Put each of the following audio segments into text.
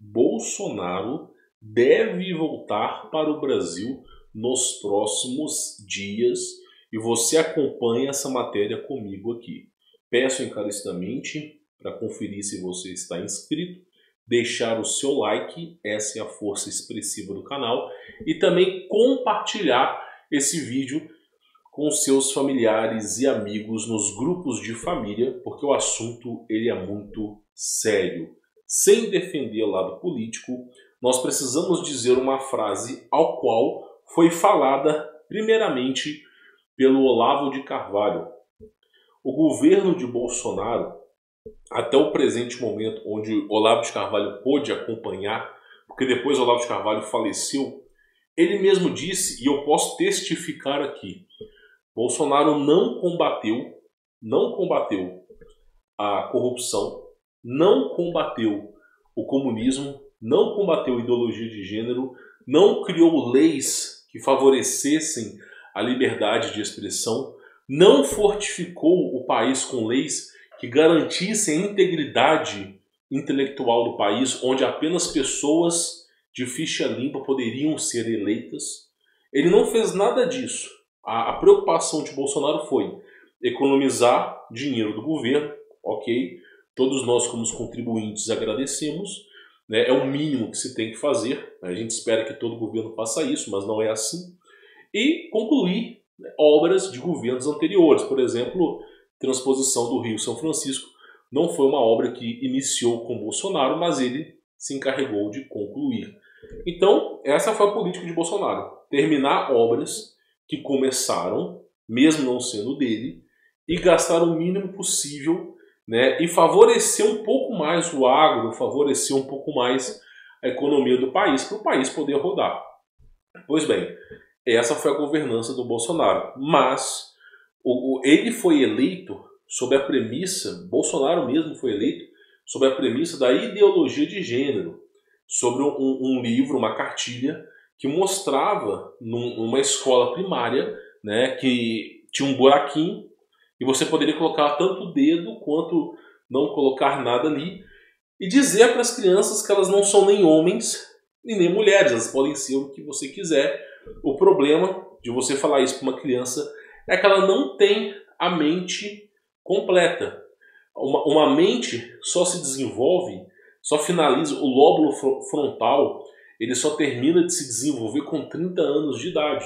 Bolsonaro deve voltar para o Brasil nos próximos dias e você acompanha essa matéria comigo aqui. Peço encarecidamente para conferir se você está inscrito, deixar o seu like, essa é a força expressiva do canal, e também compartilhar esse vídeo com seus familiares e amigos nos grupos de família, porque o assunto ele é muito sério. Sem defender o lado político, nós precisamos dizer uma frase ao qual foi falada primeiramente pelo Olavo de Carvalho. O governo de Bolsonaro, até o presente momento, onde Olavo de Carvalho pôde acompanhar, porque depois Olavo de Carvalho faleceu, ele mesmo disse, e eu posso testificar aqui, Bolsonaro não combateu a corrupção, não combateu o comunismo, não combateu a ideologia de gênero, não criou leis que favorecessem a liberdade de expressão, não fortificou o país com leis que garantissem a integridade intelectual do país, onde apenas pessoas de ficha limpa poderiam ser eleitas. Ele não fez nada disso. A preocupação de Bolsonaro foi economizar dinheiro do governo, ok? Todos nós, como os contribuintes, agradecemos, né? É o mínimo que se tem que fazer. A gente espera que todo governo faça isso, mas não é assim. E concluir, né, obras de governos anteriores. Por exemplo, transposição do Rio-São Francisco não foi uma obra que iniciou com Bolsonaro, mas ele se encarregou de concluir. Então, essa foi a política de Bolsonaro. Terminar obras que começaram, mesmo não sendo dele, e gastar o mínimo possível, né, e favorecer um pouco mais o agro, favorecer um pouco mais a economia do país, para o país poder rodar. Pois bem, essa foi a governança do Bolsonaro. Mas ele foi eleito sob a premissa, Bolsonaro mesmo foi eleito sob a premissa da ideologia de gênero, sobre um livro, uma cartilha, que mostrava numa escola primária, né, que tinha um buraquinho e você poderia colocar tanto o dedo quanto não colocar nada ali e dizer para as crianças que elas não são nem homens e nem mulheres, elas podem ser o que você quiser. O problema de você falar isso para uma criança é que ela não tem a mente completa. Uma mente só se desenvolve, só finaliza, o lóbulo frontal, ele só termina de se desenvolver com 30 anos de idade.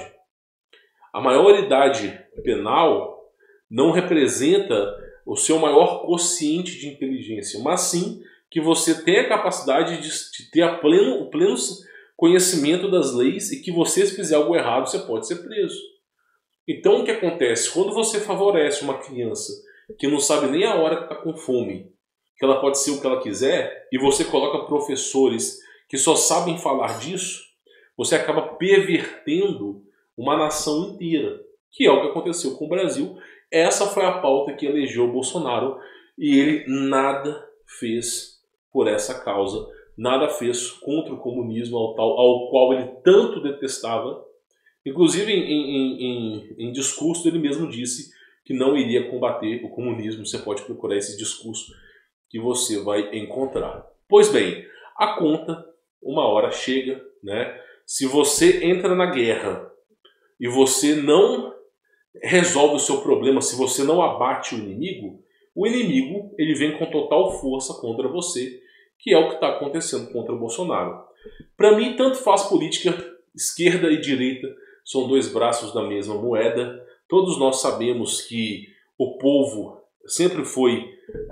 A maioridade penal não representa o seu maior quociente de inteligência, mas sim que você tem a capacidade de ter o pleno conhecimento das leis e que você, se fizer algo errado, você pode ser preso. Então, o que acontece? Quando você favorece uma criança que não sabe nem a hora que está com fome, que ela pode ser o que ela quiser, e você coloca professores que só sabem falar disso, você acaba pervertendo uma nação inteira, que é o que aconteceu com o Brasil. Essa foi a pauta que elegeu o Bolsonaro e ele nada fez por essa causa, nada fez contra o comunismo ao qual ele tanto detestava. Inclusive, em discurso, ele mesmo disse que não iria combater o comunismo. Você pode procurar esse discurso que você vai encontrar. Pois bem, a conta, uma hora chega, né? Se você entra na guerra e você não resolve o seu problema, se você não abate o inimigo ele vem com total força contra você, que é o que está acontecendo contra o Bolsonaro. Para mim, tanto faz política, esquerda e direita são dois braços da mesma moeda. Todos nós sabemos que o povo sempre foi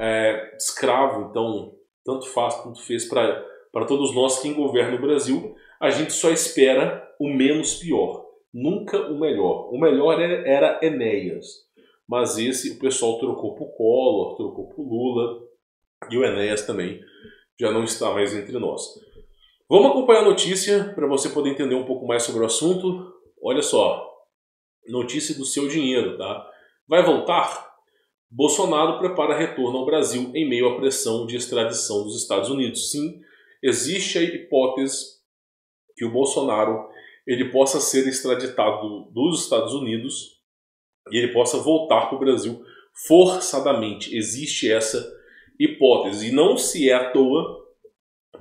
escravo, então tanto faz, tanto fez para todos nós. Quem governa o Brasil, a gente só espera o menos pior, nunca o melhor. O melhor era Enéas, mas esse o pessoal trocou por Collor, trocou por Lula, e o Enéas também já não está mais entre nós. Vamos acompanhar a notícia para você poder entender um pouco mais sobre o assunto. Olha só, notícia do seu dinheiro, tá? Vai voltar? Bolsonaro prepara retorno ao Brasil em meio à pressão de extradição dos Estados Unidos. Sim, existe a hipótese que o Bolsonaro ele possa ser extraditado dos Estados Unidos e ele possa voltar para o Brasil forçadamente. Existe essa hipótese. E não se é à toa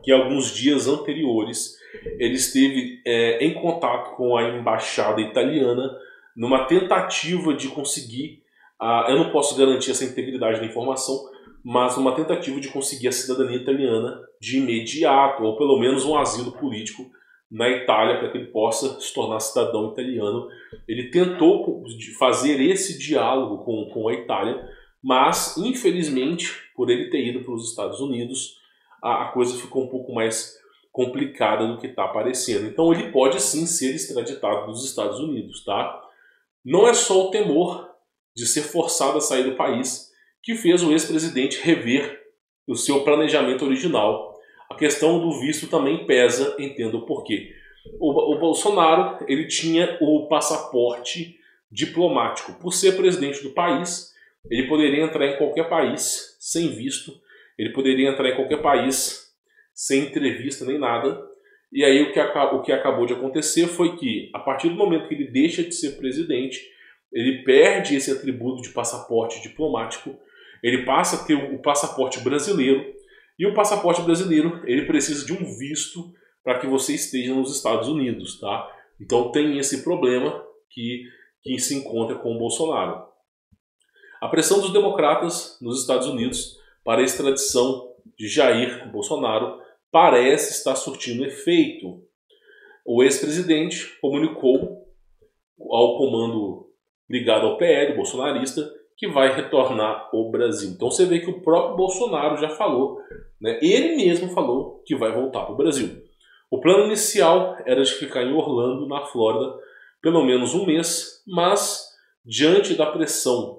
que alguns dias anteriores ele esteve em contato com a embaixada italiana numa tentativa de conseguir, eu não posso garantir essa integridade da informação, mas numa tentativa de conseguir a cidadania italiana de imediato, ou pelo menos um asilo político na Itália, para que ele possa se tornar cidadão italiano. Ele tentou fazer esse diálogo com a Itália, mas infelizmente, por ele ter ido para os Estados Unidos, a coisa ficou um pouco mais complicada do que está aparecendo. Então ele pode sim ser extraditado dos Estados Unidos, tá? Não é só o temor de ser forçado a sair do país que fez o ex-presidente rever o seu planejamento original. A questão do visto também pesa, entenda o porquê. O Bolsonaro, ele tinha o passaporte diplomático. Por ser presidente do país, ele poderia entrar em qualquer país sem visto, ele poderia entrar em qualquer país sem entrevista nem nada. E aí o que acabou de acontecer foi que, a partir do momento que ele deixa de ser presidente, ele perde esse atributo de passaporte diplomático, ele passa a ter o passaporte brasileiro, e o passaporte brasileiro ele precisa de um visto para que você esteja nos Estados Unidos, tá? Então tem esse problema que se encontra com o Bolsonaro. A pressão dos democratas nos Estados Unidos para a extradição de Jair Bolsonaro parece estar surtindo efeito. O ex-presidente comunicou ao comando ligado ao PL, bolsonarista, que vai retornar ao Brasil. Então você vê que o próprio Bolsonaro já falou, né? Ele mesmo falou que vai voltar para o Brasil. O plano inicial era de ficar em Orlando, na Flórida, pelo menos um mês, mas diante da pressão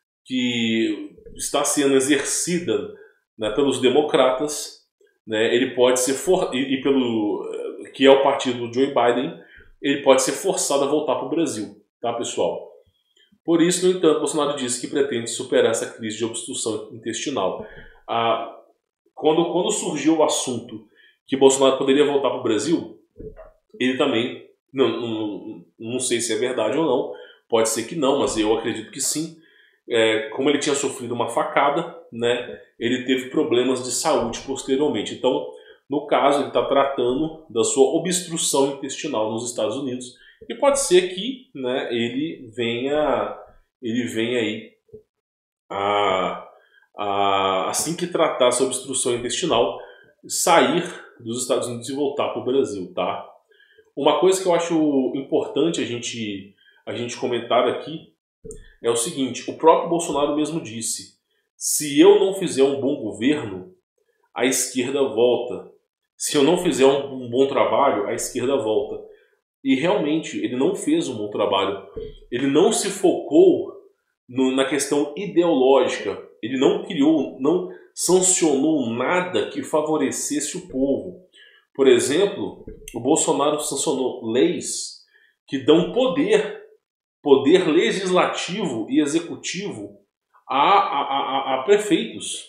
que está sendo exercida, né, pelos democratas, né, ele pode ser que é o partido do Joe Biden, ele pode ser forçado a voltar para o Brasil, tá, pessoal? Por isso, no entanto, Bolsonaro disse que pretende superar essa crise de obstrução intestinal. Quando surgiu o assunto que Bolsonaro poderia voltar para o Brasil, ele também, não sei se é verdade ou não, pode ser que não, mas eu acredito que sim. Como ele tinha sofrido uma facada, né, ele teve problemas de saúde posteriormente. Então, no caso, ele está tratando da sua obstrução intestinal nos Estados Unidos. E pode ser que, né, ele venha aí assim que tratar essa obstrução intestinal, sair dos Estados Unidos e voltar para o Brasil, tá? Uma coisa que eu acho importante a gente comentar aqui é o seguinte: o próprio Bolsonaro mesmo disse: se eu não fizer um bom governo, a esquerda volta. Se eu não fizer um bom trabalho, a esquerda volta. E realmente ele não fez um bom trabalho. Ele não se focou na questão ideológica. Ele não sancionou nada que favorecesse o povo. Por exemplo, o Bolsonaro sancionou leis que dão poder legislativo e executivo a prefeitos,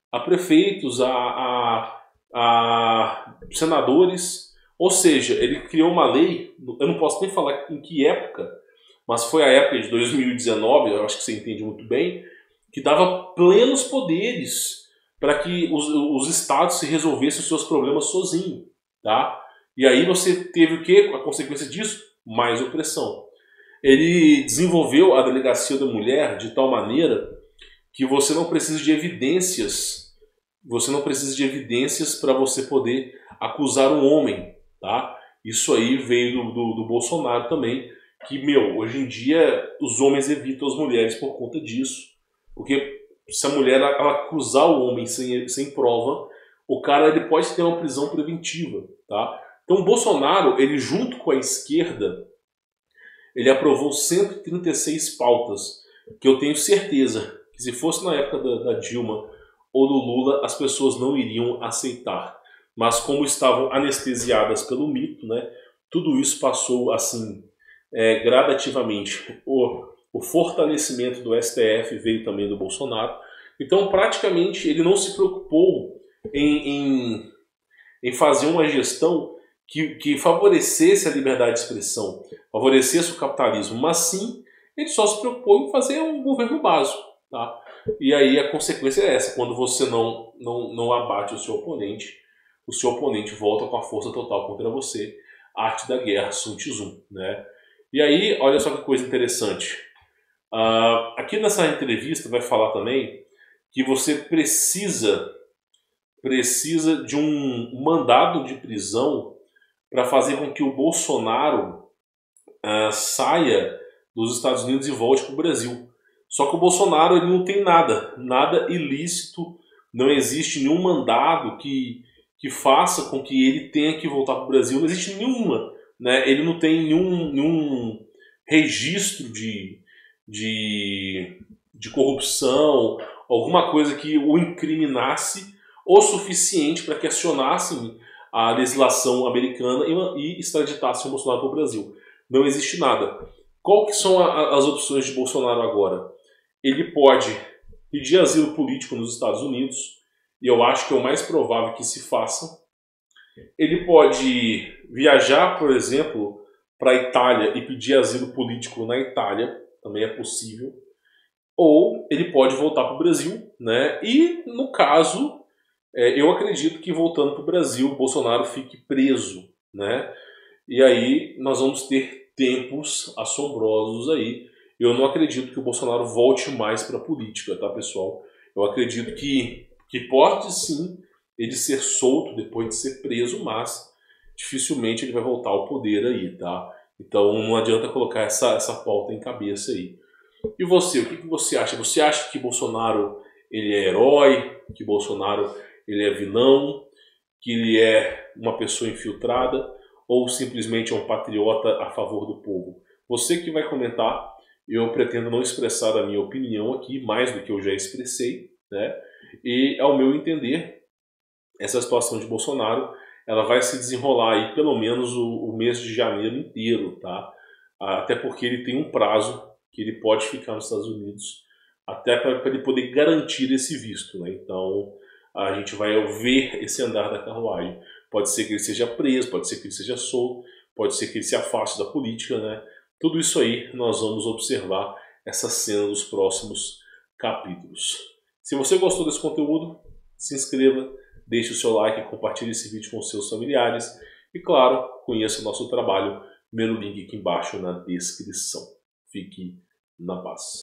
a senadores. Ou seja, ele criou uma lei, eu não posso nem falar em que época, mas foi a época de 2019, eu acho que você entende muito bem, que dava plenos poderes para que os estados se resolvessem os seus problemas sozinhos, tá? E aí você teve o quê? A consequência disso? Mais opressão. Ele desenvolveu a delegacia da mulher de tal maneira que você não precisa de evidências, para você poder acusar um homem, tá? Isso aí veio do Bolsonaro também, que, hoje em dia os homens evitam as mulheres por conta disso, porque se a mulher ela acusar o homem sem prova, o cara ele pode ter uma prisão preventiva, tá? Então o Bolsonaro, ele junto com a esquerda, ele aprovou 136 pautas, que eu tenho certeza que se fosse na época da Dilma ou do Lula, as pessoas não iriam aceitar. Mas como estavam anestesiadas pelo mito, né, tudo isso passou assim, gradativamente. O fortalecimento do STF veio também do Bolsonaro. Então, praticamente, ele não se preocupou em fazer uma gestão que favorecesse a liberdade de expressão, favorecesse o capitalismo, mas sim, ele só se preocupou em fazer um governo básico, tá? E aí a consequência é essa: quando você não abate o seu oponente, o seu oponente volta com a força total contra você. Arte da guerra, Sun Tzu, né? E aí, olha só que coisa interessante. Aqui nessa entrevista vai falar também que você precisa de um mandado de prisão para fazer com que o Bolsonaro saia dos Estados Unidos e volte para o Brasil. Só que o Bolsonaro ele não tem nada ilícito, não existe nenhum mandado que faça com que ele tenha que voltar para o Brasil, não existe nenhuma, né? Ele não tem nenhum registro de corrupção, alguma coisa que o incriminasse o suficiente para que acionassem a legislação americana e extraditassem o Bolsonaro para o Brasil. Não existe nada. Qual que são as opções de Bolsonaro agora? Ele pode pedir asilo político nos Estados Unidos, e eu acho que é o mais provável que se faça. Ele pode viajar, por exemplo, para a Itália e pedir asilo político na Itália, também é possível. Ou ele pode voltar para o Brasil, né? E, no caso, eu acredito que voltando para o Brasil, Bolsonaro fique preso, né? E aí nós vamos ter tempos assombrosos aí. Eu não acredito que o Bolsonaro volte mais para a política, tá, pessoal? Eu acredito que pode sim ele ser solto depois de ser preso, mas dificilmente ele vai voltar ao poder aí, tá? Então não adianta colocar essa pauta em cabeça aí. E você, o que você acha? Você acha que Bolsonaro ele é herói, que Bolsonaro ele é vilão, que ele é uma pessoa infiltrada, ou simplesmente é um patriota a favor do povo? Você que vai comentar. Eu pretendo não expressar a minha opinião aqui, mais do que eu já expressei, né? E, ao meu entender, essa situação de Bolsonaro, ela vai se desenrolar aí pelo menos o mês de janeiro inteiro, tá? Até porque ele tem um prazo que ele pode ficar nos Estados Unidos, até para ele poder garantir esse visto, né? Então, a gente vai ver esse andar da carruagem. Pode ser que ele seja preso, pode ser que ele seja solto, pode ser que ele se afaste da política, né? Tudo isso aí nós vamos observar essa cena nos próximos capítulos. Se você gostou desse conteúdo, se inscreva, deixe o seu like, compartilhe esse vídeo com seus familiares e, claro, conheça o nosso trabalho pelo link aqui embaixo na descrição. Fique na paz.